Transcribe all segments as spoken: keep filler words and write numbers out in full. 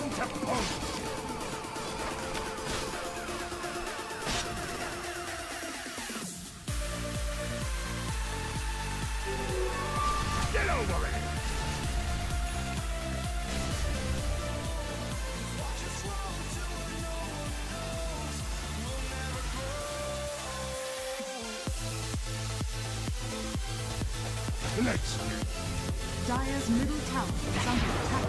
Time to punch! Get over it! Let's go. Dire's middle tower is under attack.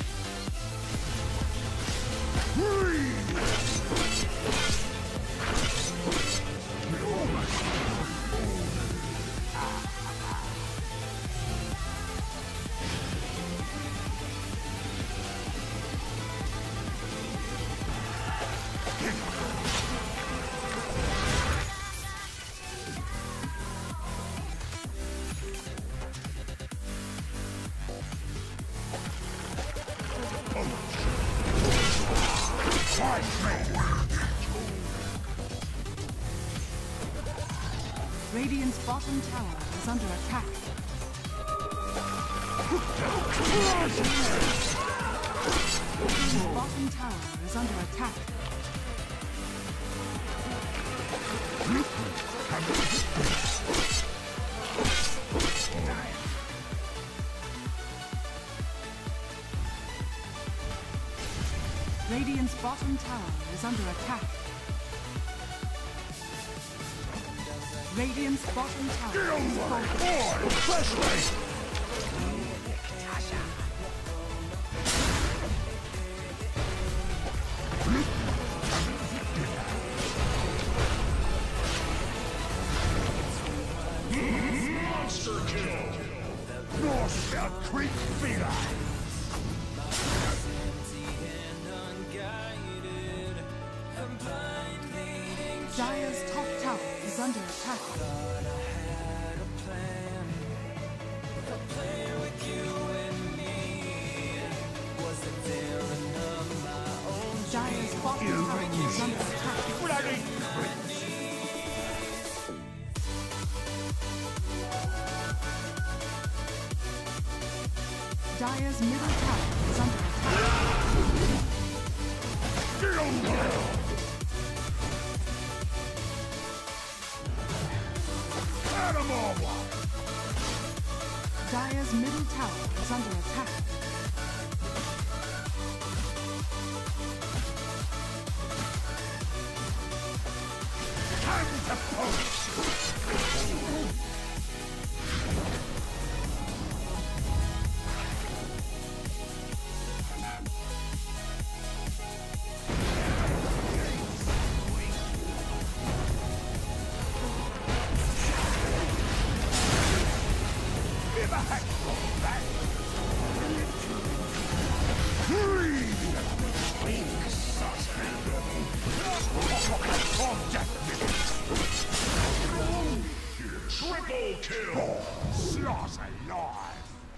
Radiant's bottom tower is under attack. Radiant's bottom tower is under attack. Radiant's bottom tower is under attack. Radiant's bottom tower Get is over it! falling. Boy, flashlight! Monster kill! North South Creek feline! Dire's top tower is under attack. Dire's bottom tower is under attack. Bloody Dire's middle tower is under attack. Get over it! Animal! Dire's middle tower is under attack. Time to punch! Triple kill! Sloth alive!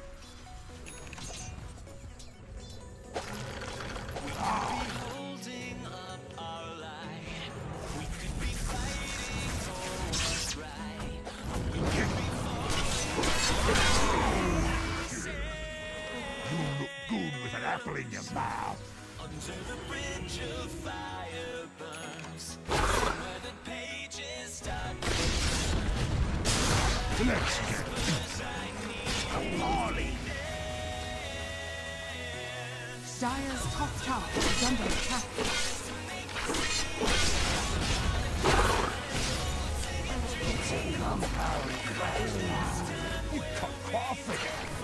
Holding up our line. We could be fighting for what's right. We could be You look good with an apple in your mouth! until the bridge of fire burns. Where the pages start. Let's get Molly! Dire's top tower is under attack. You cut coffee!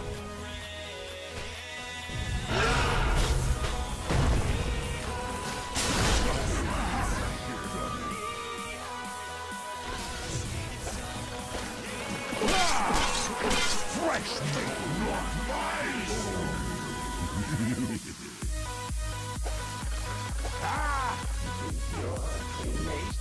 Fresh meat, not mice! Ah! Your teammate.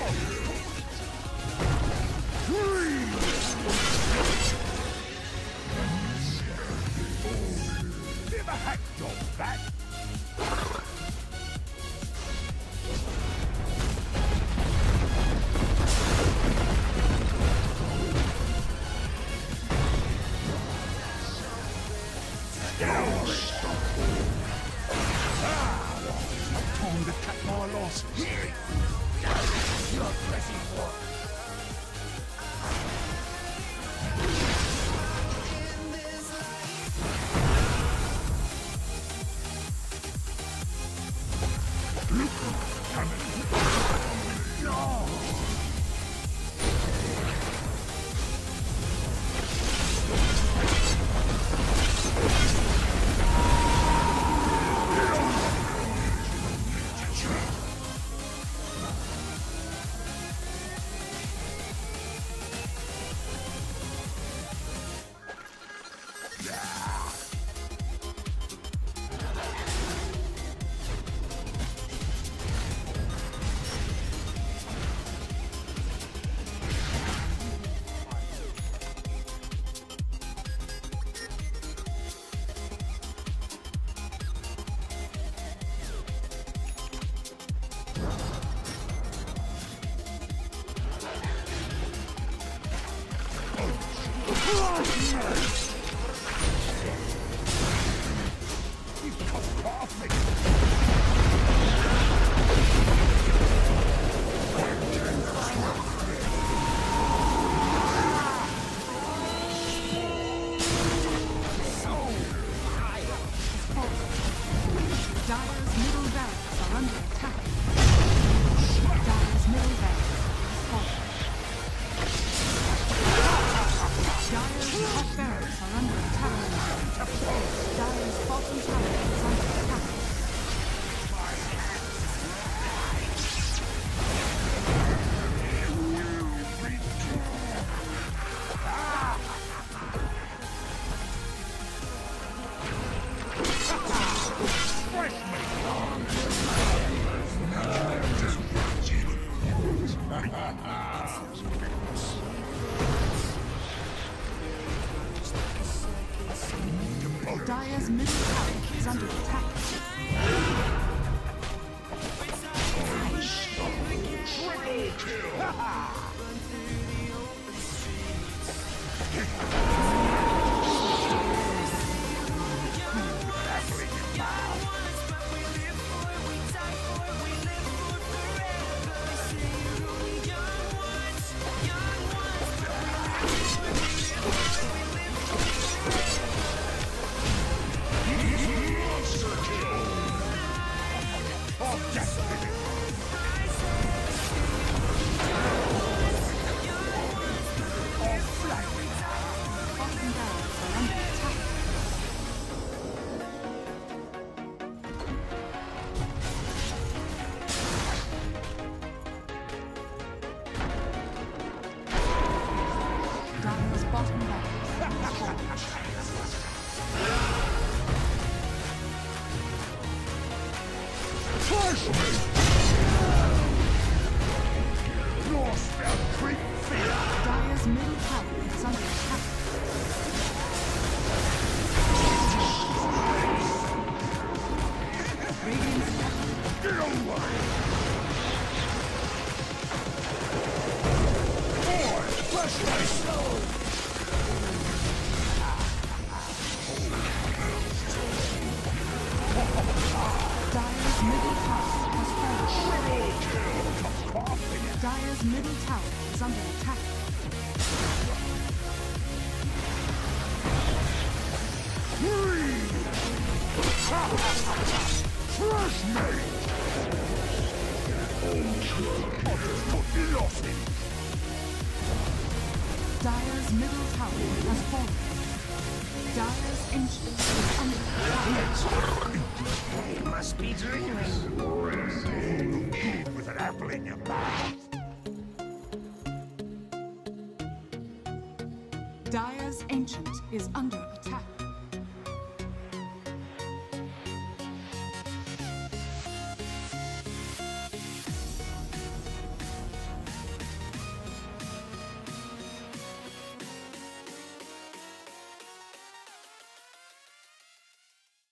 Give a hack job back. Time to cut my losses. You're pressing for. Dire's middle barracks are under attack. Dire's middle barracks has fallen. Dire's top barracks are under attack. Dire's bottom tower is under attack. Dire's middle tower is under attack. Bottom barracks are under attack. Dire's bottom barracks has fallen. Push me! Northbound Creek Fear! Dire's middle tower is under attack. Radiant's Get away! Boy, flush my soul! Dire's middle tower has fallen. Dire's middle tower is under attack. Crush me! I'll just put you lost in. Dire's middle tower has fallen. Dire's ancient is under attack. You must be dreaming. Good with an apple in your mouth. Dire's ancient is under